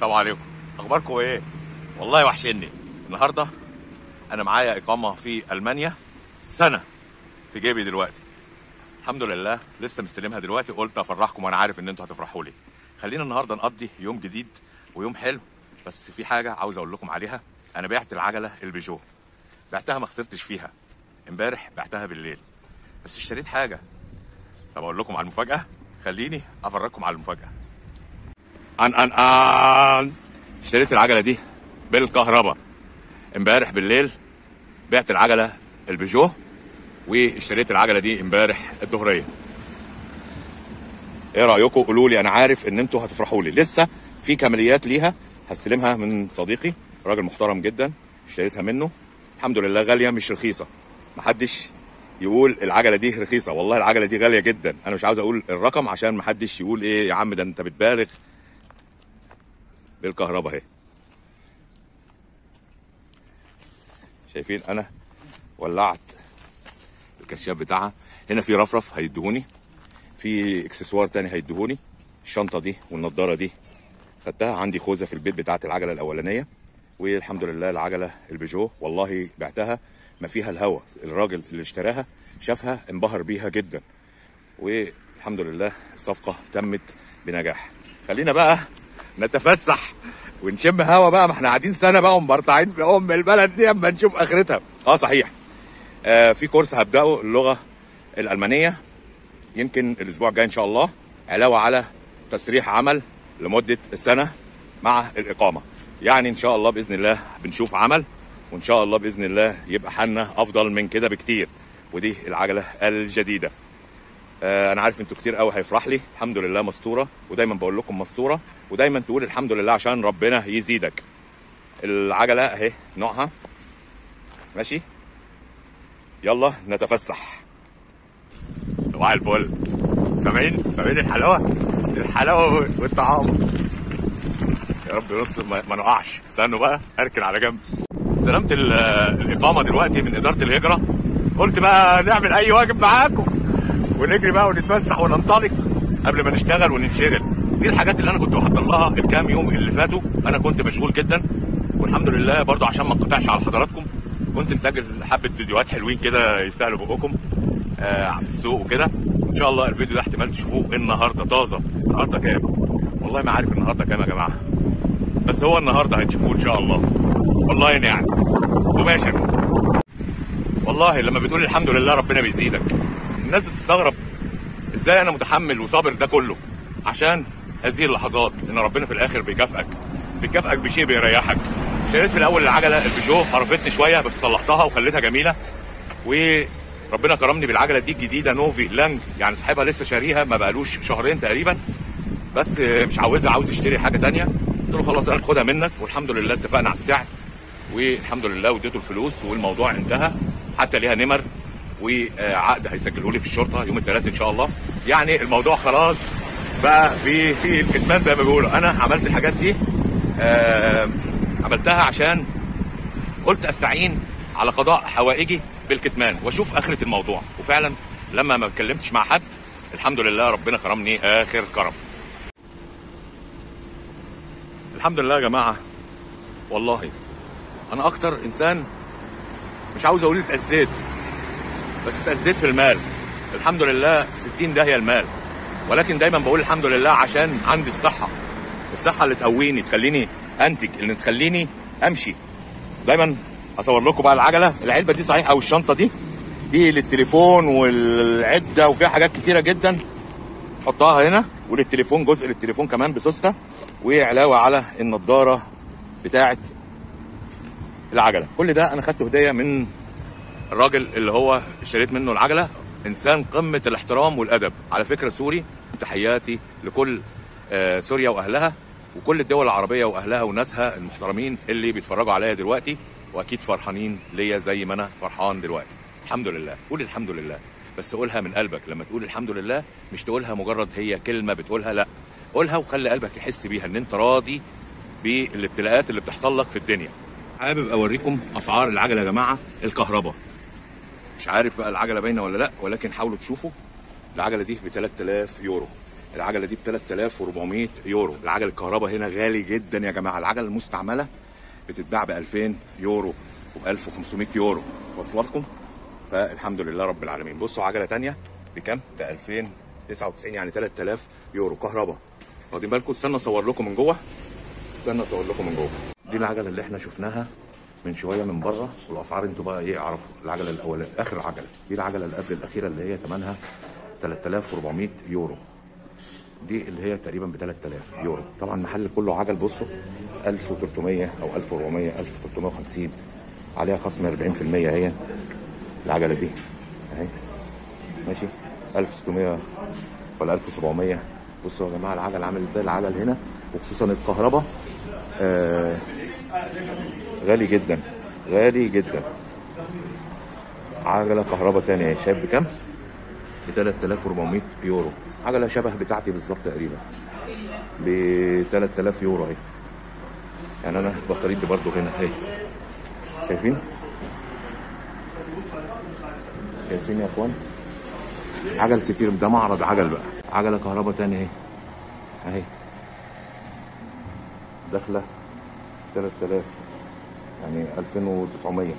السلام عليكم، اخباركم ايه؟ والله وحشني. النهارده انا معايا اقامه في المانيا سنه في جيبي دلوقتي، الحمد لله. لسه مستلمها دلوقتي، قلت افرحكم وانا عارف ان انتوا هتفرحوا لي. خلينا النهارده نقضي يوم جديد ويوم حلو، بس في حاجه عاوز اقول لكم عليها. انا بعت العجله البيجو، بعتها ما خسرتش فيها. امبارح بعتها بالليل، بس اشتريت حاجه. طب اقول لكم على المفاجاه؟ خليني افرجكم على المفاجاه. ان اشتريت العجله دي بالكهرباء امبارح بالليل. بعت العجله البيجو واشتريت العجله دي امبارح الظهريه. ايه رايكم؟ قولوا لي، انا عارف ان انتوا هتفرحوا لي. لسه في كماليات ليها، هستلمها من صديقي راجل محترم جدا، اشتريتها منه. الحمد لله غاليه مش رخيصه. محدش يقول العجله دي رخيصه، والله العجله دي غاليه جدا. انا مش عاوز اقول الرقم عشان محدش يقول ايه يا عم ده انت بتبالغ. بالكهرباء اهي، شايفين؟ انا ولعت الكشاف بتاعها. هنا في رفرف هيدهوني، في اكسسوار تاني هيدهوني. الشنطه دي والنضاره دي خدتها عندي خوذه في البيت بتاعت العجله الاولانيه. والحمد لله العجله البيجو والله بعتها ما فيها الهوا. الراجل اللي اشتراها شافها انبهر بيها جدا، والحمد لله الصفقه تمت بنجاح. خلينا بقى نتفسح ونشم هوا بقى، ما احنا قاعدين سنه بقى ومبرطعين في ام البلد دي اما نشوف اخرتها. صحيح، في كورس هبداه اللغه الالمانيه يمكن الاسبوع الجاي ان شاء الله، علاوه على تسريح عمل لمده سنه مع الاقامه. يعني ان شاء الله باذن الله بنشوف عمل، وان شاء الله باذن الله يبقى حالنا افضل من كده بكتير. ودي العجله الجديده. انا عارف انتوا كتير قوي هيفرح لي. الحمد لله مستوره، ودايما بقول لكم مستوره، ودايما تقول الحمد لله عشان ربنا يزيدك. العجله اهي نوعها ماشي. يلا نتفسح. صباح الفل. سامعين الحلاوه والطعام. يا رب يرص ما نقعش. استنوا بقى اركن على جنب. استلمت الاقامه دلوقتي من اداره الهجره. قلت بقى نعمل اي واجب معاكم ونجري بقى ونتفسح وننطلق قبل ما نشتغل وننشغل. دي الحاجات اللي انا كنت بحضر لها الكام يوم اللي فاتوا. انا كنت مشغول جدا، والحمد لله برضو عشان ما انقطعش على حضراتكم كنت مسجل حبه فيديوهات حلوين كده يستاهلوا بقكم في السوق وكده. ان شاء الله الفيديو ده احتمال تشوفوه النهارده طازه. النهارده كام؟ والله ما عارف النهارده كام يا جماعه، بس هو النهارده هتشوفوه ان شاء الله. والله يعني مباشر. والله لما بتقول الحمد لله ربنا بيزيدك. الناس بتستغرب ازاي انا متحمل وصابر ده كله عشان هذه اللحظات، ان ربنا في الاخر بيكافئك بشيء بيريحك. اشتريت في الاول العجله البيجو، حرفتني شويه بس صلحتها وخليتها جميله، وربنا كرمني بالعجله دي الجديده نوفي لانج. يعني صاحبها لسه شاريها ما بقالوش شهرين تقريبا، بس مش عاوزها، عاوز يشتري حاجه ثانيه. قلت له خلاص انا خدها منك، والحمد لله اتفقنا على السعر، والحمد لله واديته الفلوس والموضوع انتهى. حتى ليها نمر وعقد هيسجله لي في الشرطه يوم الثلاث ان شاء الله. يعني الموضوع خلاص بقى في الكتمان زي ما بيقولوا. انا عملت الحاجات دي عملتها عشان قلت استعين على قضاء حوائجي بالكتمان واشوف اخره الموضوع. وفعلا لما ما اتكلمتش مع حد الحمد لله ربنا كرمني اخر كرم. الحمد لله يا جماعه. والله انا اكتر انسان مش عاوز اقول اتأذيت، بس اتأذيت في المال. الحمد لله 60 داهيه المال، ولكن دايما بقول الحمد لله عشان عندي الصحه اللي تقويني، تخليني انتج، اللي تخليني امشي. دايما اصور لكم بقى العجله. العلبه دي صحيح او الشنطه دي للتليفون والعده، وفيها حاجات كتيره جدا تحطها هنا، وللتليفون جزء للتليفون كمان بسوسته، وعلاوه على النضاره بتاعه العجله. كل ده انا خدته هديه من الراجل اللي هو اشتريت منه العجله. انسان قمه الاحترام والادب، على فكره سوري. تحياتي لكل سوريا واهلها، وكل الدول العربيه واهلها وناسها المحترمين اللي بيتفرجوا عليا دلوقتي، واكيد فرحانين ليا زي ما انا فرحان دلوقتي. الحمد لله. قول الحمد لله، بس قولها من قلبك. لما تقول الحمد لله مش تقولها مجرد هي كلمه بتقولها، لا، قولها وخلي قلبك يحس بيها ان انت راضي بالابتلاءات اللي بتحصل لك في الدنيا. حابب اوريكم اسعار العجله يا جماعه الكهرباء. مش عارف بقى العجله باينه ولا لا، ولكن حاولوا تشوفوا. العجله دي ب 3000 يورو. العجله دي ب 3400 يورو. العجل الكهرباء هنا غالي جدا يا جماعه. العجله المستعمله بتتباع ب 2000 يورو وب 1500 يورو، واصله لكم؟ فالحمد لله رب العالمين. بصوا عجله ثانيه بكام؟ ب 2099 يعني 3000 يورو كهرباء. واخدين بالكم؟ استنى اصور لكم من جوه، استنى اصور لكم من جوه. دي العجله اللي احنا شفناها من شويه من بره، والاسعار انتوا بقى ايه اعرفوا. العجله الاولى اخر عجله دي العجله اللي قبل الاخيره اللي هي ثمنها 3400 يورو، دي اللي هي تقريبا ب 3000 يورو. طبعا المحل كله عجل. بصوا 1300 او 1400 1350 عليها خصم 40%. هي العجله دي اهي ماشي 1600 ولا 1700. بصوا يا جماعه العجل عامل ازاي. العجل هنا وخصوصا الكهرباء غالي جدا، غالي جدا. عجله كهرباء ثانيه اهي، شايف بكام؟ ب 3400 يورو. عجله شبه بتاعتي بالظبط تقريبا ب 3000 يورو اهي. يعني انا بطاريتي برضو هنا اهي، شايفين؟ شايفين يا اخوان؟ عجل كتير. ده معرض عجل بقى. عجله كهرباء تاني اهي اهي داخله 3000 يعني 2900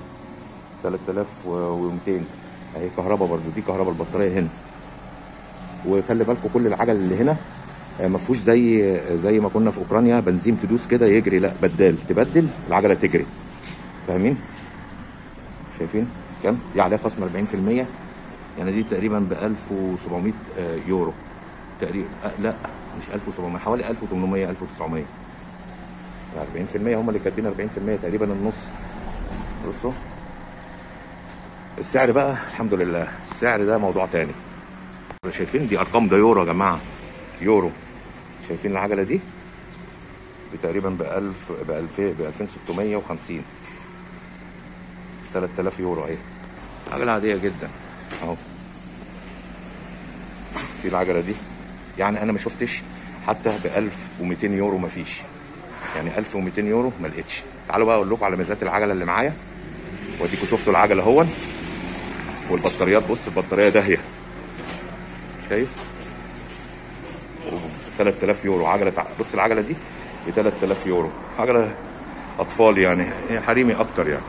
3200 اهي كهرباء برضو. دي كهرباء البطاريه هنا. وخلي بالكم كل العجل اللي هنا ما فيهوش زي ما كنا في اوكرانيا بنزين تدوس كده يجري، لا بدال تبدل العجله تجري. فاهمين؟ شايفين كام؟ دي عليها خصم 40%. يعني دي تقريبا ب 1700 يورو تقريبا. لا مش 1700، حوالي 1800 1900. 40% هم اللي كاتبين 40% تقريبا النص. بصوا السعر بقى الحمد لله. السعر ده موضوع تاني. شايفين دي ارقام، ده يورو يا جماعه، يورو. شايفين العجله دي تقريبا ب 1000 ب 2650 3000 يورو اهي. عجله عاديه جدا اهو. في العجله دي يعني انا ما شفتش حتى ب 1200 يورو، ما فيش يعني 1200 يورو ما لقيتش. تعالوا بقى اقول لكم على ميزات العجله اللي معايا واديكم شفتوا العجله اهون. والبطاريات بص البطاريه داهيه، شايف؟ 3000 يورو عجله. بص العجله دي ب 3000 يورو. عجله اطفال يعني، هي حريمي اكتر يعني.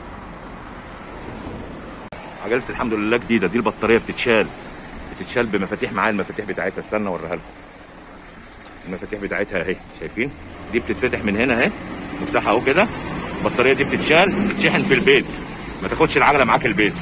عجله الحمد لله جديده. دي البطاريه بتتشال بمفاتيح. معايا المفاتيح بتاعتها، استنى اوريها لكم. المفاتيح بتاعتها اهي، شايفين؟ دي بتتفتح من هنا اهي، مفتاحها اهو كده. البطاريه دي بتتشال تتشحن في البيت، ما تاخدش العجله معاك البيت.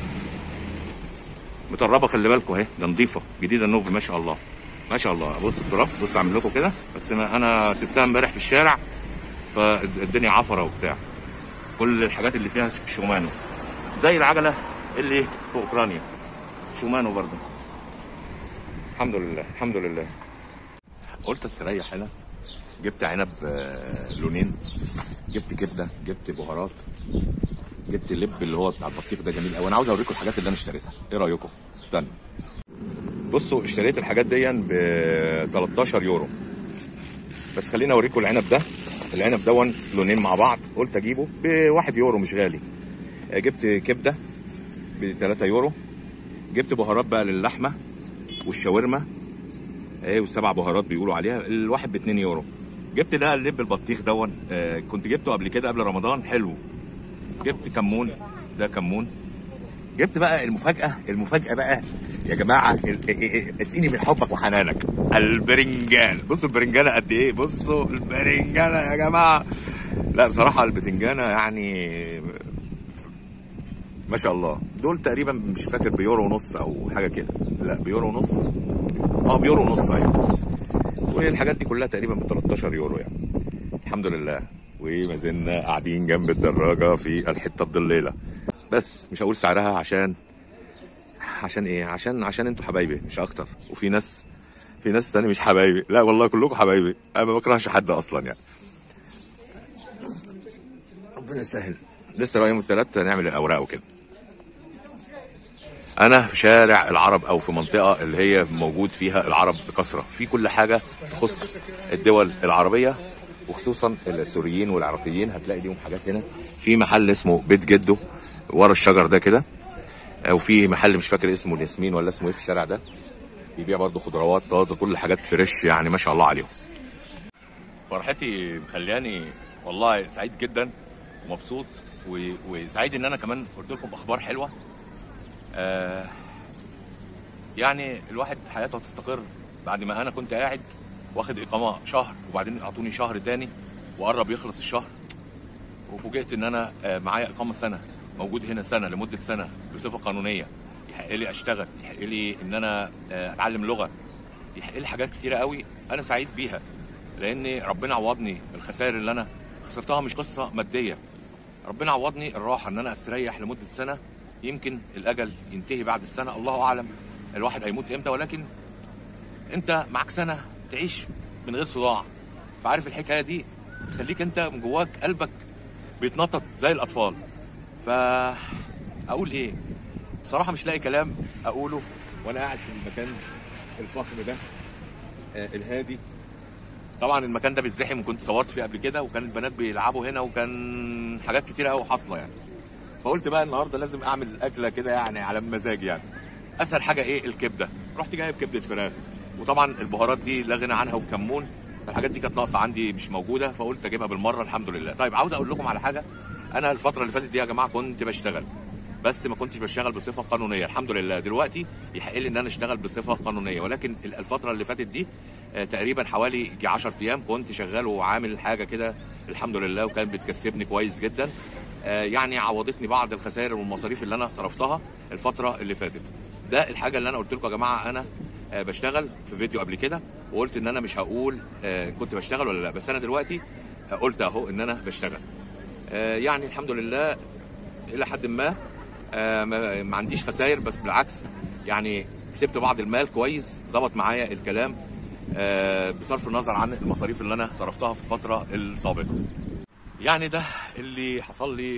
مطربه خلي بالكم اهي، ده نظيفه جديده نوف ما شاء الله ما شاء الله. بص التراب، بص اعمل لكم كده. بس انا سبتها امبارح في الشارع فالدنيا عفره وبتاع. كل الحاجات اللي فيها شومانو زي العجله اللي في اوكرانيا، شومانو برضه. الحمد لله الحمد لله. قلت استريح هنا. جبت عنب لونين، جبت كبده، جبت بهارات، جبت لب اللي هو بتاع البطيخ ده جميل قوي. انا عاوز اوريكم الحاجات اللي انا اشتريتها، ايه رايكم؟ استنى. بصوا اشتريت الحاجات دي ب 13 يورو. بس خليني اوريكم العنب ده. العنب دون لونين مع بعض، قلت اجيبه ب 1 يورو مش غالي. جبت كبده ب 3 يورو. جبت بهارات بقى للحمه والشاورما ايه، والسبع بهارات بيقولوا عليها، الواحد ب 2 يورو. جبت ده اللب البطيخ دون، كنت جبته قبل كده قبل رمضان، حلو. جبت كمون، ده كمون. جبت بقى المفاجأة بقى يا جماعة، اسقيني من حبك وحنانك، البرنجان. بصوا البرنجانة قد ايه، بصوا البرنجانة يا جماعة. لا بصراحة البتنجانة يعني ما شاء الله. دول تقريبا مش فاكر بيورو ونص او حاجة كده، لا بيورو ونص، بيورو ونص ايوه. والحاجات دي كلها تقريبا ب 13 يورو يعني. الحمد لله. وما زلنا قاعدين جنب الدراجة في الحتة الضليلة. بس مش هقول سعرها عشان ايه، عشان انتوا حبايبي مش اكتر. وفي ناس تاني مش حبايبي، لا والله كلكم حبايبي، انا ما بكرهش حد اصلا يعني. ربنا يسهل. لسه بقى يوم الثلاث نعمل الاوراق وكده. انا في شارع العرب او في منطقه اللي هي موجود فيها العرب بكثره، في كل حاجه تخص الدول العربيه وخصوصا السوريين والعراقيين. هتلاقي ليهم حاجات هنا. في محل اسمه بيت جدو ورا الشجر ده كده، وفي محل مش فاكر اسمه الياسمين ولا اسمه ايه في الشارع ده. بيبيع برضه خضروات طازه، كل الحاجات فريش يعني ما شاء الله عليهم. فرحتي مخلياني والله سعيد جدا ومبسوط وسعيد ان انا كمان قلت لكم اخبار حلوه. يعني الواحد حياته هتستقر بعد ما انا كنت قاعد واخد اقامه شهر وبعدين اعطوني شهر تاني وقرب يخلص الشهر، وفوجئت ان انا معايا اقامه سنه، موجود هنا سنه لمده سنه بصفه قانونيه، يحق لي اشتغل، يحق لي ان انا اتعلم لغه، يحق لي حاجات كتيره قوي انا سعيد بيها، لان ربنا عوضني الخسائر اللي انا خسرتها، مش قصه ماديه، ربنا عوضني الراحه ان انا استريح لمده سنه. يمكن الاجل ينتهي بعد السنه، الله اعلم الواحد هيموت امتى، ولكن انت معاك سنه تعيش من غير صداع. فعارف الحكايه دي تخليك انت من جواك قلبك بيتنطط زي الاطفال. فاقول ايه؟ بصراحه مش لاقي كلام اقوله وانا قاعد في المكان الفخم ده الهادي. طبعا المكان ده بيتزحم وكنت صورت فيه قبل كده، وكان البنات بيلعبوا هنا وكان حاجات كتيره قوي حاصله يعني. فقلت بقى النهارده لازم اعمل اكله كده يعني على مزاجي يعني. اسهل حاجه ايه؟ الكبده. رحت جايب كبده فراخ، وطبعا البهارات دي لا غنى عنها، وكمون، الحاجات دي كانت ناقصه عندي مش موجوده، فقلت اجيبها بالمره الحمد لله. طيب عاوز اقول لكم على حاجه، انا الفتره اللي فاتت دي يا جماعه كنت بشتغل، بس ما كنتش بشتغل بصفه قانونيه. الحمد لله دلوقتي يحق لي ان انا اشتغل بصفه قانونيه، ولكن الفتره اللي فاتت دي تقريبا حوالي 10 ايام كنت شغال وعامل حاجه كده الحمد لله، وكانت بتكسبني كويس جدا. يعني عوضتني بعض الخسائر والمصاريف اللي انا صرفتها الفتره اللي فاتت. ده الحاجه اللي انا قلت لكم يا جماعه، انا بشتغل في فيديو قبل كده وقلت ان انا مش هقول كنت بشتغل ولا لا، بس انا دلوقتي قلت اهو ان انا بشتغل. يعني الحمد لله الى حد ما ما عنديش خسائر، بس بالعكس يعني كسبت بعض المال كويس، ظبط معايا الكلام بصرف النظر عن المصاريف اللي انا صرفتها في الفتره السابقه. يعني ده اللي حصل لي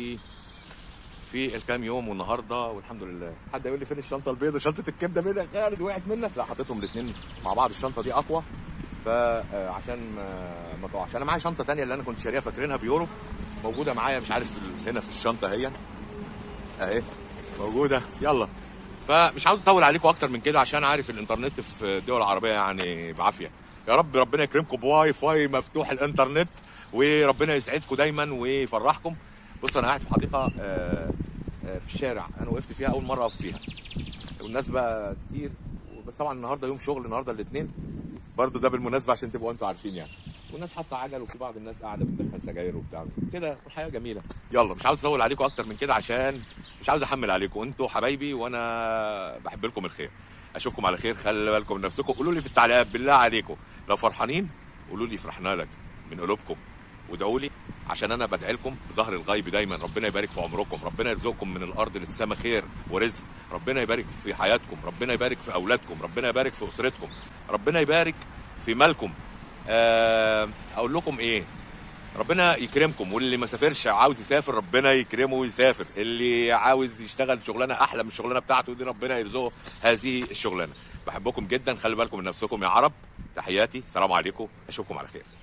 في الكام يوم والنهارده والحمد لله. حد يقول لي فين الشنطه البيضاء؟ شنطه الكبده بيضاء خالد وقعت منك؟ لا، حطيتهم الاثنين مع بعض، الشنطه دي اقوى فعشان ما تقعش. انا معايا شنطه ثانيه اللي انا كنت شاريها فاكرينها بيورو، موجوده معايا مش عارف هنا في الشنطه اهي موجوده. يلا، فمش عاوز اطول عليكم اكتر من كده عشان عارف الانترنت في الدول العربيه يعني بعافيه. يا رب ربنا يكرمكم بواي فاي مفتوح الانترنت، وربنا يسعدكم دايما ويفرحكم. بص انا قاعد في حديقه في الشارع، انا وقفت فيها اول مره اقف فيها، والناس بقى كتير، بس طبعا النهارده يوم شغل، النهارده الاثنين برضه، ده بالمناسبه عشان تبقوا انتوا عارفين يعني. والناس حاطه عجل، وفي بعض الناس قاعده بتدخل سجاير وبتاع كده، والحياه جميله. يلا مش عاوز اطول عليكم اكتر من كده عشان مش عاوز احمل عليكم، انتوا حبايبي وانا بحب لكم الخير. اشوفكم على خير، خلي بالكم من نفسكم. قولوا لي في التعليقات بالله عليكم لو فرحانين، قولوا لي فرحنا لك من قلوبكم، وادعوا لي عشان انا بدعي لكم بظهر الغيب دايما. ربنا يبارك في عمركم، ربنا يرزقكم من الارض للسماء خير ورزق، ربنا يبارك في حياتكم، ربنا يبارك في اولادكم، ربنا يبارك في اسرتكم، ربنا يبارك في مالكم. اقول لكم ايه؟ ربنا يكرمكم، واللي ما سافرش عاوز يسافر ربنا يكرمه ويسافر، اللي عاوز يشتغل شغلانه احلى من الشغلانه بتاعته دي ربنا يرزقه هذه الشغلانه. بحبكم جدا، خلي بالكم من نفسكم يا عرب. تحياتي، سلام عليكم، اشوفكم على خير.